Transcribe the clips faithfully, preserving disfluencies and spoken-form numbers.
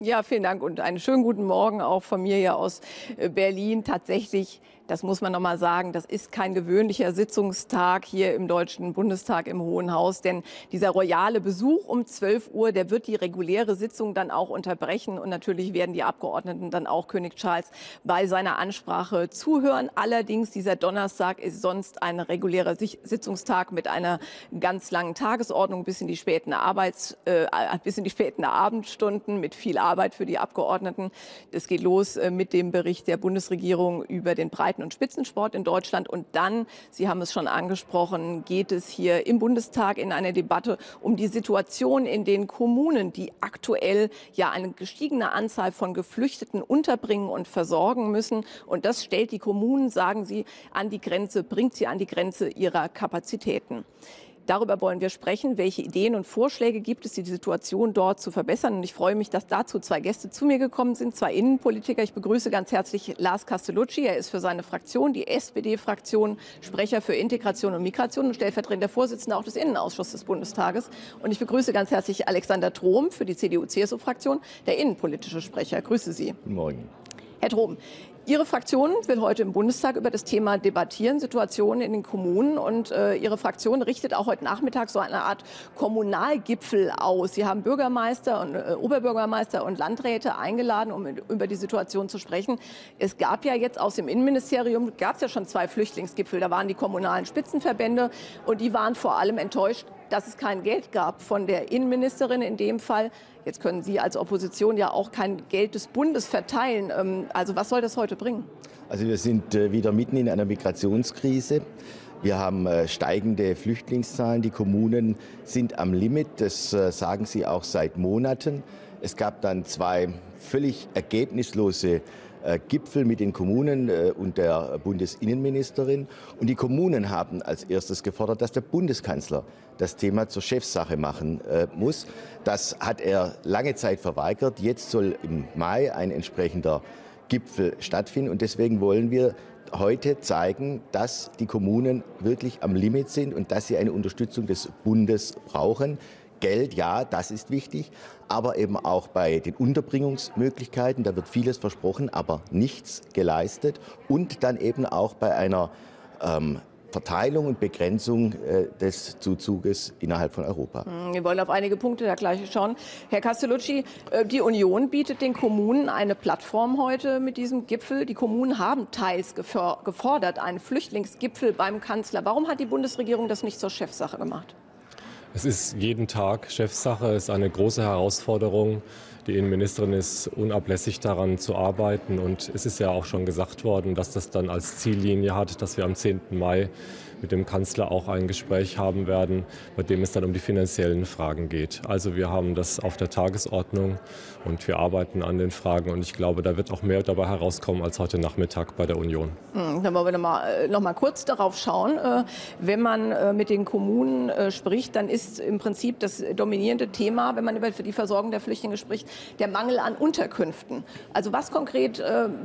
Ja, vielen Dank und einen schönen guten Morgen auch von mir hier aus Berlin. Tatsächlich, das muss man noch mal sagen, das ist kein gewöhnlicher Sitzungstag hier im Deutschen Bundestag im Hohen Haus, denn dieser royale Besuch um zwölf Uhr, der wird die reguläre Sitzung dann auch unterbrechen und natürlich werden die Abgeordneten dann auch König Charles bei seiner Ansprache zuhören. Allerdings, dieser Donnerstag ist sonst ein regulärer Sitzungstag mit einer ganz langen Tagesordnung bis in die späten Arbeits, äh, bis in die späten Abendstunden mit viel Arbeit für die Abgeordneten. Es geht los äh, mit dem Bericht der Bundesregierung über den Breiten- und Spitzensport in Deutschland. Und dann, Sie haben es schon angesprochen, geht es hier im Bundestag in einer Debatte um die Situation in den Kommunen, die aktuell ja eine gestiegene Anzahl von Geflüchteten unterbringen und versorgen müssen. Und das stellt die Kommunen, sagen Sie, an die Grenze, bringt sie an die Grenze ihrer Kapazitäten. Darüber wollen wir sprechen. Welche Ideen und Vorschläge gibt es, die Situation dort zu verbessern? Und ich freue mich, dass dazu zwei Gäste zu mir gekommen sind, zwei Innenpolitiker. Ich begrüße ganz herzlich Lars Castellucci. Er ist für seine Fraktion, die S P D-Fraktion, Sprecher für Integration und Migration und stellvertretender Vorsitzender auch des Innenausschusses des Bundestages. Und ich begrüße ganz herzlich Alexander Trom für die C D U-C S U-Fraktion, der innenpolitische Sprecher. Grüße Sie. Guten Morgen. Herr Trom, Ihre Fraktion will heute im Bundestag über das Thema debattieren, Situationen in den Kommunen. Und äh, Ihre Fraktion richtet auch heute Nachmittag so eine Art Kommunalgipfel aus. Sie haben Bürgermeister und äh, Oberbürgermeister und Landräte eingeladen, um über die Situation zu sprechen. Es gab ja jetzt aus dem Innenministerium, gab es ja schon zwei Flüchtlingsgipfel. Da waren die kommunalen Spitzenverbände und die waren vor allem enttäuscht, dass es kein Geld gab von der Innenministerin in dem Fall. Jetzt können Sie als Opposition ja auch kein Geld des Bundes verteilen. Also was soll das heute bringen? Also wir sind wieder mitten in einer Migrationskrise. Wir haben steigende Flüchtlingszahlen. Die Kommunen sind am Limit. Das sagen sie auch seit Monaten. Es gab dann zwei völlig ergebnislose Gipfel mit den Kommunen und der Bundesinnenministerin. Und die Kommunen haben als erstes gefordert, dass der Bundeskanzler das Thema zur Chefsache machen äh, muss. Das hat er lange Zeit verweigert. Jetzt soll im Mai ein entsprechender Gipfel stattfinden. Und deswegen wollen wir heute zeigen, dass die Kommunen wirklich am Limit sind und dass sie eine Unterstützung des Bundes brauchen. Geld, ja, das ist wichtig, aber eben auch bei den Unterbringungsmöglichkeiten, da wird vieles versprochen, aber nichts geleistet. Und dann eben auch bei einer ähm, Verteilung und Begrenzung äh, des Zuzuges innerhalb von Europa. Wir wollen auf einige Punkte da gleich schauen. Herr Castellucci, äh, die Union bietet den Kommunen eine Plattform heute mit diesem Gipfel. Die Kommunen haben teils gefordert, einen Flüchtlingsgipfel beim Kanzler. Warum hat die Bundesregierung das nicht zur Chefsache gemacht? Es ist jeden Tag Chefsache, es ist eine große Herausforderung. Die Innenministerin ist unablässig daran zu arbeiten. Und es ist ja auch schon gesagt worden, dass das dann als Ziellinie hat, dass wir am zehnten Mai mit dem Kanzler auch ein Gespräch haben werden, bei dem es dann um die finanziellen Fragen geht. Also wir haben das auf der Tagesordnung und wir arbeiten an den Fragen. Und ich glaube, da wird auch mehr dabei herauskommen als heute Nachmittag bei der Union. Hm, dann wollen wir noch mal, noch mal kurz darauf schauen. Wenn man mit den Kommunen spricht, dann ist im Prinzip das dominierende Thema, wenn man über die Versorgung der Flüchtlinge spricht, der Mangel an Unterkünften. Also was konkret,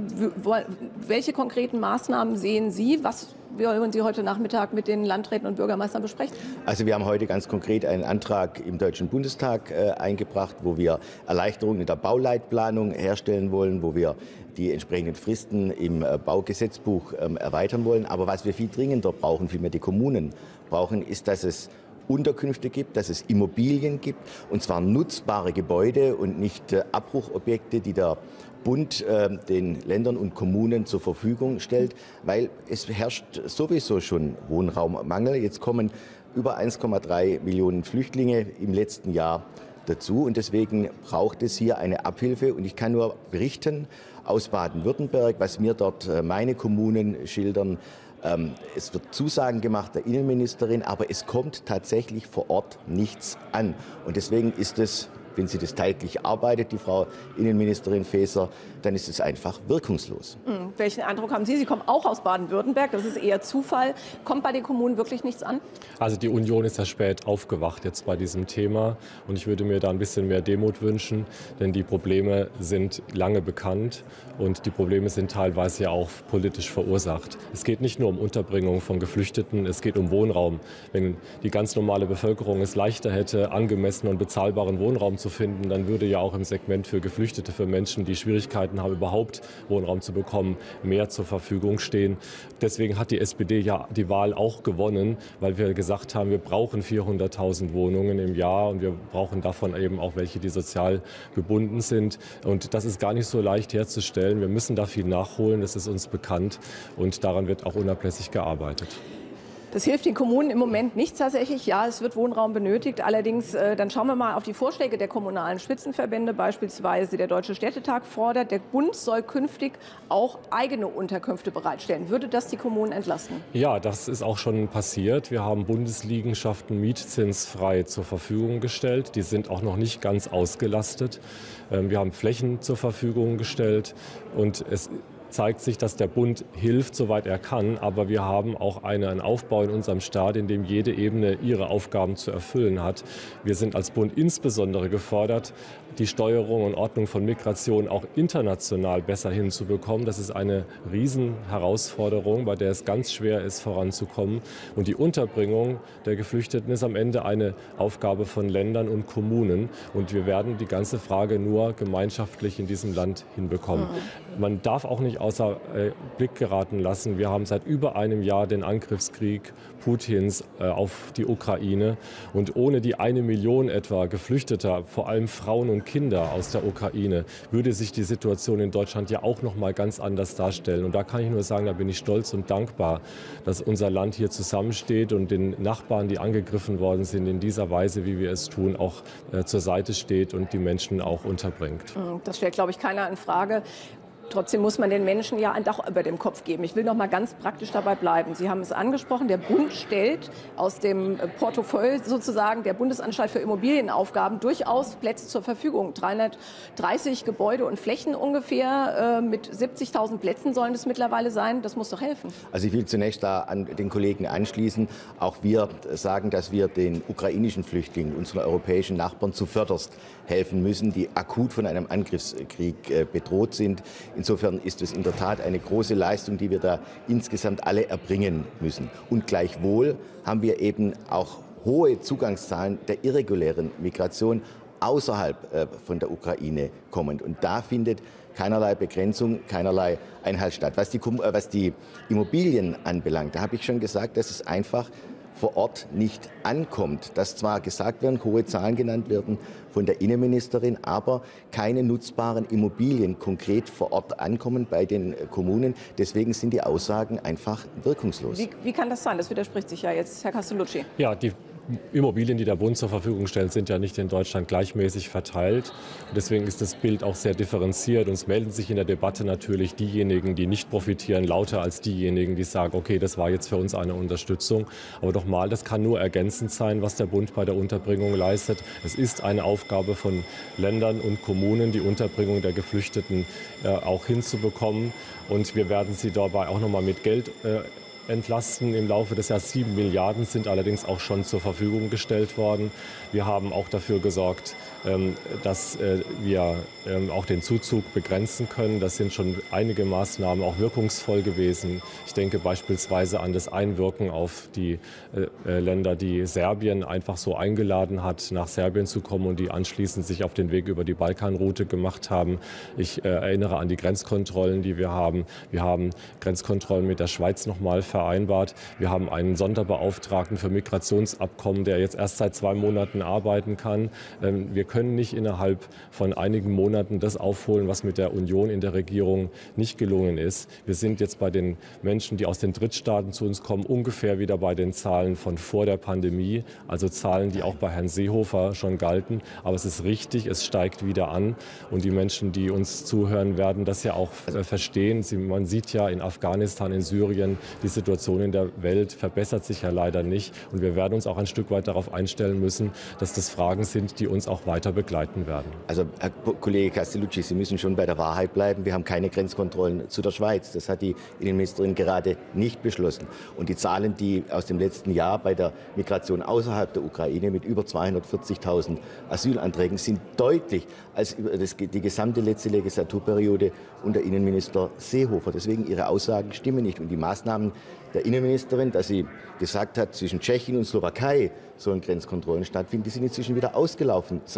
welche konkreten Maßnahmen sehen Sie? Was wollen Sie heute Nachmittag mit den Landräten und Bürgermeistern besprechen? Also wir haben heute ganz konkret einen Antrag im Deutschen Bundestag äh, eingebracht, wo wir Erleichterungen in der Bauleitplanung herstellen wollen, wo wir die entsprechenden Fristen im äh, Baugesetzbuch ähm, erweitern wollen. Aber was wir viel dringender brauchen, vielmehr die Kommunen brauchen, ist, dass es Unterkünfte gibt, dass es Immobilien gibt, und zwar nutzbare Gebäude und nicht äh, Abbruchobjekte, die der Bund äh, den Ländern und Kommunen zur Verfügung stellt, weil es herrscht sowieso schon Wohnraummangel. Jetzt kommen über eins Komma drei Millionen Flüchtlinge im letzten Jahr dazu und deswegen braucht es hier eine Abhilfe. Und ich kann nur berichten aus Baden-Württemberg, was mir dort äh, meine Kommunen schildern. Ähm, es wird Zusagen gemacht der Innenministerin, aber es kommt tatsächlich vor Ort nichts an. Und deswegen ist es, wenn sie das täglich arbeitet, die Frau Innenministerin Faeser, dann ist es einfach wirkungslos. Mhm. Welchen Eindruck haben Sie? Sie kommen auch aus Baden-Württemberg, das ist eher Zufall. Kommt bei den Kommunen wirklich nichts an? Also die Union ist ja spät aufgewacht jetzt bei diesem Thema und ich würde mir da ein bisschen mehr Demut wünschen, denn die Probleme sind lange bekannt und die Probleme sind teilweise ja auch politisch verursacht. Es geht nicht nur um Unterbringung von Geflüchteten, es geht um Wohnraum. Wenn die ganz normale Bevölkerung es leichter hätte, angemessenen und bezahlbaren Wohnraum zu zu finden, dann würde ja auch im Segment für Geflüchtete, für Menschen, die Schwierigkeiten haben, überhaupt Wohnraum zu bekommen, mehr zur Verfügung stehen. Deswegen hat die S P D ja die Wahl auch gewonnen, weil wir gesagt haben, wir brauchen vierhunderttausend Wohnungen im Jahr und wir brauchen davon eben auch welche, die sozial gebunden sind. Und das ist gar nicht so leicht herzustellen. Wir müssen da viel nachholen, das ist uns bekannt und daran wird auch unablässig gearbeitet. Das hilft den Kommunen im Moment nicht tatsächlich. Ja, es wird Wohnraum benötigt. Allerdings, äh, dann schauen wir mal auf die Vorschläge der kommunalen Spitzenverbände. Beispielsweise der Deutsche Städtetag fordert, der Bund soll künftig auch eigene Unterkünfte bereitstellen. Würde das die Kommunen entlasten? Ja, das ist auch schon passiert. Wir haben Bundesliegenschaften mietzinsfrei zur Verfügung gestellt. Die sind auch noch nicht ganz ausgelastet. Ähm, wir haben Flächen zur Verfügung gestellt und es zeigt sich, dass der Bund hilft, soweit er kann. Aber wir haben auch einen Aufbau in unserem Staat, in dem jede Ebene ihre Aufgaben zu erfüllen hat. Wir sind als Bund insbesondere gefordert, die Steuerung und Ordnung von Migration auch international besser hinzubekommen. Das ist eine Riesenherausforderung, bei der es ganz schwer ist, voranzukommen. Und die Unterbringung der Geflüchteten ist am Ende eine Aufgabe von Ländern und Kommunen. Und wir werden die ganze Frage nur gemeinschaftlich in diesem Land hinbekommen. Mhm. Man darf auch nicht außer äh, Blick geraten lassen. Wir haben seit über einem Jahr den Angriffskrieg Putins äh, auf die Ukraine. Und ohne die eine Million etwa Geflüchteter, vor allem Frauen und Kinder aus der Ukraine, würde sich die Situation in Deutschland ja auch noch mal ganz anders darstellen. Und da kann ich nur sagen, da bin ich stolz und dankbar, dass unser Land hier zusammensteht und den Nachbarn, die angegriffen worden sind, in dieser Weise, wie wir es tun, auch äh, zur Seite steht und die Menschen auch unterbringt. Das stellt, glaube ich, keiner in Frage. Trotzdem muss man den Menschen ja ein Dach über dem Kopf geben. Ich will noch mal ganz praktisch dabei bleiben. Sie haben es angesprochen, der Bund stellt aus dem Portefeuille sozusagen der Bundesanstalt für Immobilienaufgaben durchaus Plätze zur Verfügung. dreihundertdreißig Gebäude und Flächen ungefähr, äh, mit siebzigtausend Plätzen sollen es mittlerweile sein. Das muss doch helfen. Also ich will zunächst da an den Kollegen anschließen. Auch wir sagen, dass wir den ukrainischen Flüchtlingen, unseren europäischen Nachbarn, zuvörderst helfen müssen, die akut von einem Angriffskrieg äh, bedroht sind. Insofern ist es in der Tat eine große Leistung, die wir da insgesamt alle erbringen müssen. Und gleichwohl haben wir eben auch hohe Zugangszahlen der irregulären Migration außerhalb äh, von der Ukraine kommend. Und da findet keinerlei Begrenzung, keinerlei Einhalt statt. Was die, äh, was die Immobilien anbelangt, da habe ich schon gesagt, dass es einfach vor Ort nicht ankommt. Dass zwar gesagt werden, hohe Zahlen genannt werden von der Innenministerin, aber keine nutzbaren Immobilien konkret vor Ort ankommen bei den Kommunen. Deswegen sind die Aussagen einfach wirkungslos. Wie, wie kann das sein? Das widerspricht sich ja jetzt, Herr Castellucci. Ja, die Immobilien, die der Bund zur Verfügung stellt, sind ja nicht in Deutschland gleichmäßig verteilt. Und deswegen ist das Bild auch sehr differenziert. Und es melden sich in der Debatte natürlich diejenigen, die nicht profitieren, lauter als diejenigen, die sagen, okay, das war jetzt für uns eine Unterstützung. Aber doch mal, das kann nur ergänzend sein, was der Bund bei der Unterbringung leistet. Es ist eine Aufgabe von Ländern und Kommunen, die Unterbringung der Geflüchteten äh, auch hinzubekommen. Und wir werden sie dabei auch noch mal mit Geld äh, entlasten im Laufe des Jahres. Sieben Milliarden sind allerdings auch schon zur Verfügung gestellt worden. Wir haben auch dafür gesorgt, dass wir auch den Zuzug begrenzen können. Das sind schon einige Maßnahmen auch wirkungsvoll gewesen. Ich denke beispielsweise an das Einwirken auf die Länder, die Serbien einfach so eingeladen hat, nach Serbien zu kommen und die anschließend sich auf den Weg über die Balkanroute gemacht haben. Ich erinnere an die Grenzkontrollen, die wir haben. Wir haben Grenzkontrollen mit der Schweiz noch mal vereinbart. Wir haben einen Sonderbeauftragten für Migrationsabkommen, der jetzt erst seit zwei Monaten arbeiten kann. Wir können nicht innerhalb von einigen Monaten das aufholen, was mit der Union in der Regierung nicht gelungen ist. Wir sind jetzt bei den Menschen, die aus den Drittstaaten zu uns kommen, ungefähr wieder bei den Zahlen von vor der Pandemie, also Zahlen, die auch bei Herrn Seehofer schon galten. Aber es ist richtig, es steigt wieder an und die Menschen, die uns zuhören, werden das ja auch äh, verstehen. Sie, man sieht ja in Afghanistan, in Syrien, die Situation in der Welt verbessert sich ja leider nicht und wir werden uns auch ein Stück weit darauf einstellen müssen, dass das Fragen sind, die uns auch weiter begleiten werden. Also Herr Kollege Castellucci, Sie müssen schon bei der Wahrheit bleiben. Wir haben keine Grenzkontrollen zu der Schweiz. Das hat die Innenministerin gerade nicht beschlossen. Und die Zahlen, die aus dem letzten Jahr bei der Migration außerhalb der Ukraine mit über zweihundertvierzigtausend Asylanträgen sind deutlich als das, die gesamte letzte Legislaturperiode unter Innenminister Seehofer. Deswegen Ihre Aussagen stimmen nicht. Und die Maßnahmen der Innenministerin, dass sie gesagt hat, zwischen Tschechien und Slowakei sollen Grenzkontrollen stattfinden, die sind inzwischen wieder ausgelaufen seit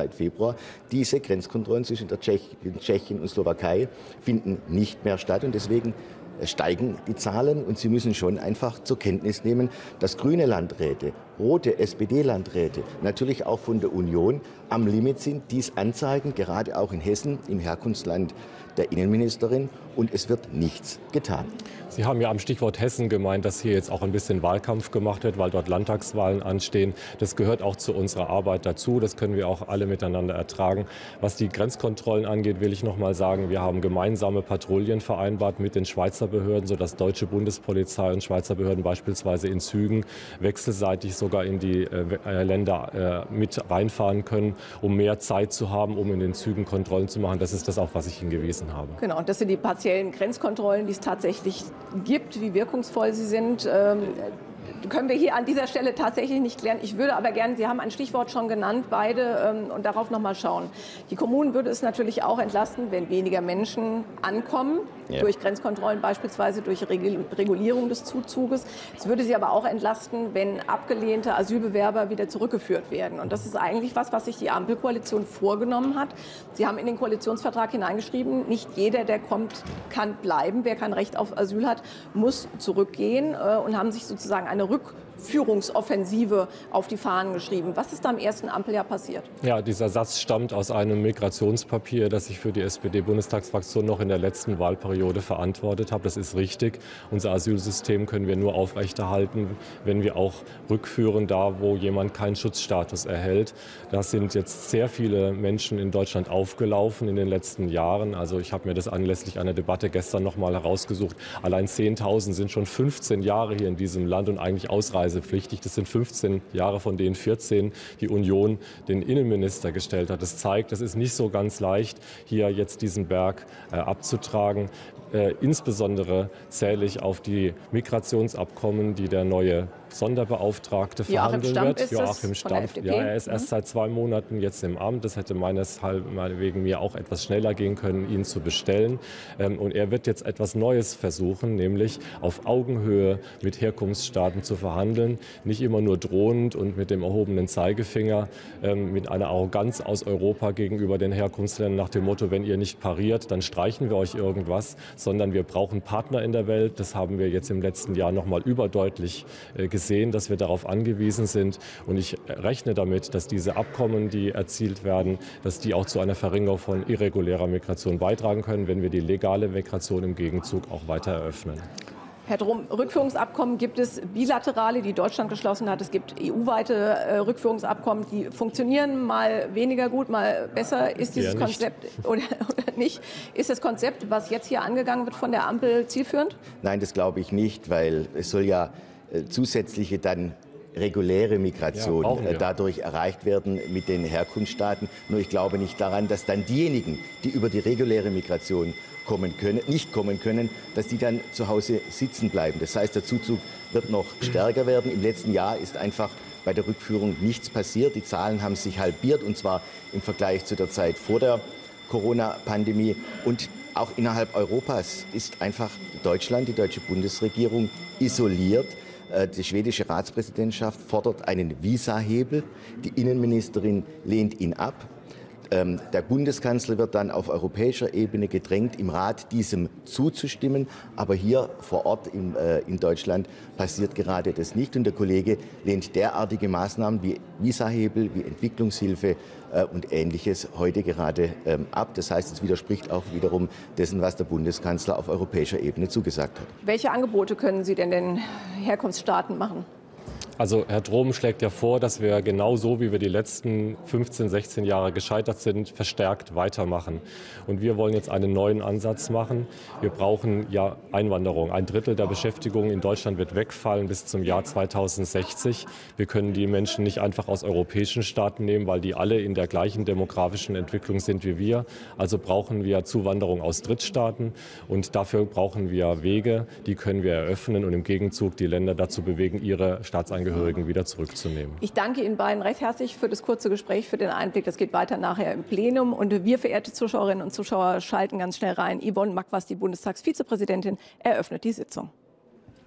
seit Februar. Diese Grenzkontrollen zwischen der Tschech Tschechien und Slowakei finden nicht mehr statt und deswegen steigen die Zahlen und Sie müssen schon einfach zur Kenntnis nehmen, dass grüne Landräte, rote S P D-Landräte, natürlich auch von der Union am Limit sind, dies anzeigen, gerade auch in Hessen, im Herkunftsland der Innenministerin, und es wird nichts getan. Sie haben ja am Stichwort Hessen gemeint, dass hier jetzt auch ein bisschen Wahlkampf gemacht wird, weil dort Landtagswahlen anstehen. Das gehört auch zu unserer Arbeit dazu. Das können wir auch alle miteinander ertragen. Was die Grenzkontrollen angeht, will ich noch mal sagen, wir haben gemeinsame Patrouillen vereinbart mit den Schweizer Behörden, sodass deutsche Bundespolizei und Schweizer Behörden beispielsweise in Zügen wechselseitig sogar in die äh, Länder äh, mit reinfahren können, um mehr Zeit zu haben, um in den Zügen Kontrollen zu machen. Das ist das, auf was ich hingewiesen habe. Genau, und das sind die partiellen Grenzkontrollen, die es tatsächlich gibt, wie wirkungsvoll sie sind. Ähm, können wir hier an dieser Stelle tatsächlich nicht klären. Ich würde aber gerne, Sie haben ein Stichwort schon genannt, beide, ähm, und darauf noch mal schauen. Die Kommunen würde es natürlich auch entlasten, wenn weniger Menschen ankommen, ja. durch Grenzkontrollen, beispielsweise durch Regulierung des Zuzuges. Es würde sie aber auch entlasten, wenn abgelehnte Asylbewerber wieder zurückgeführt werden. Und das ist eigentlich was, was sich die Ampelkoalition vorgenommen hat. Sie haben in den Koalitionsvertrag hineingeschrieben, nicht jeder, der kommt, kann bleiben. Wer kein Recht auf Asyl hat, muss zurückgehen, äh, und haben sich sozusagen eine Rückführungsoffensive auf die Fahnen geschrieben. Was ist da im ersten Ampeljahr passiert? Ja, dieser Satz stammt aus einem Migrationspapier, das ich für die S P D-Bundestagsfraktion noch in der letzten Wahlperiode verantwortet habe. Das ist richtig. Unser Asylsystem können wir nur aufrechterhalten, wenn wir auch rückführen, da wo jemand keinen Schutzstatus erhält. Da sind jetzt sehr viele Menschen in Deutschland aufgelaufen in den letzten Jahren. Also ich habe mir das anlässlich einer Debatte gestern noch mal herausgesucht. Allein zehntausend sind schon fünfzehn Jahre hier in diesem Land und eigentlich ausreisepflichtig. Das sind fünfzehn Jahre, von denen vierzehn die Union den Innenminister gestellt hat. Das zeigt, es ist nicht so ganz leicht, hier jetzt diesen Berg äh, abzutragen. Äh, insbesondere zähle ich auf die Migrationsabkommen, die der neue Sonderbeauftragte verhandeln wird. Joachim Stampf. Ja, er ist erst seit zwei Monaten jetzt im Amt. Das hätte meinetwegen mir auch etwas schneller gehen können, ihn zu bestellen. Und er wird jetzt etwas Neues versuchen, nämlich auf Augenhöhe mit Herkunftsstaaten zu verhandeln. Nicht immer nur drohend und mit dem erhobenen Zeigefinger, mit einer Arroganz aus Europa gegenüber den Herkunftsländern nach dem Motto, wenn ihr nicht pariert, dann streichen wir euch irgendwas, sondern wir brauchen Partner in der Welt. Das haben wir jetzt im letzten Jahr noch mal überdeutlich gesehen. Sehen, dass wir darauf angewiesen sind. Und ich rechne damit, dass diese Abkommen, die erzielt werden, dass die auch zu einer Verringerung von irregulärer Migration beitragen können, wenn wir die legale Migration im Gegenzug auch weiter eröffnen. Herr Dromm, Rückführungsabkommen gibt es bilaterale, die Deutschland geschlossen hat. Es gibt E U-weite äh, Rückführungsabkommen, die funktionieren mal weniger gut, mal besser. Ist dieses Konzept oder, oder nicht? Ist das Konzept, was jetzt hier angegangen wird von der Ampel, zielführend? Nein, das glaube ich nicht, weil es soll ja zusätzliche dann reguläre Migration ja, dadurch erreicht werden mit den Herkunftsstaaten. Nur ich glaube nicht daran, dass dann diejenigen, die über die reguläre Migration kommen können, nicht kommen können, dass die dann zu Hause sitzen bleiben. Das heißt, der Zuzug wird noch stärker werden. Im letzten Jahr ist einfach bei der Rückführung nichts passiert. Die Zahlen haben sich halbiert, und zwar im Vergleich zu der Zeit vor der Corona-Pandemie. Und auch innerhalb Europas ist einfach Deutschland, die deutsche Bundesregierung, isoliert. Die schwedische Ratspräsidentschaft fordert einen Visahebel. Die Innenministerin lehnt ihn ab. Der Bundeskanzler wird dann auf europäischer Ebene gedrängt, im Rat diesem zuzustimmen. Aber hier vor Ort in, äh, in Deutschland passiert gerade das nicht. Und der Kollege lehnt derartige Maßnahmen wie Visahebel, wie Entwicklungshilfe äh, und Ähnliches heute gerade ähm, ab. Das heißt, es widerspricht auch wiederum dessen, was der Bundeskanzler auf europäischer Ebene zugesagt hat. Welche Angebote können Sie denn den Herkunftsstaaten machen? Also Herr Dromm schlägt ja vor, dass wir genau so, wie wir die letzten fünfzehn, sechzehn Jahre gescheitert sind, verstärkt weitermachen. Und wir wollen jetzt einen neuen Ansatz machen. Wir brauchen ja Einwanderung. Ein Drittel der Beschäftigung in Deutschland wird wegfallen bis zum Jahr zweitausendsechzig. Wir können die Menschen nicht einfach aus europäischen Staaten nehmen, weil die alle in der gleichen demografischen Entwicklung sind wie wir. Also brauchen wir Zuwanderung aus Drittstaaten. Und dafür brauchen wir Wege, die können wir eröffnen und im Gegenzug die Länder dazu bewegen, ihre Staatsangehörigen wieder zurückzunehmen. Ich danke Ihnen beiden recht herzlich für das kurze Gespräch, für den Einblick. Das geht weiter nachher im Plenum. Und wir, verehrte Zuschauerinnen und Zuschauer, schalten ganz schnell rein. Yvonne Makwas, die Bundestagsvizepräsidentin, eröffnet die Sitzung.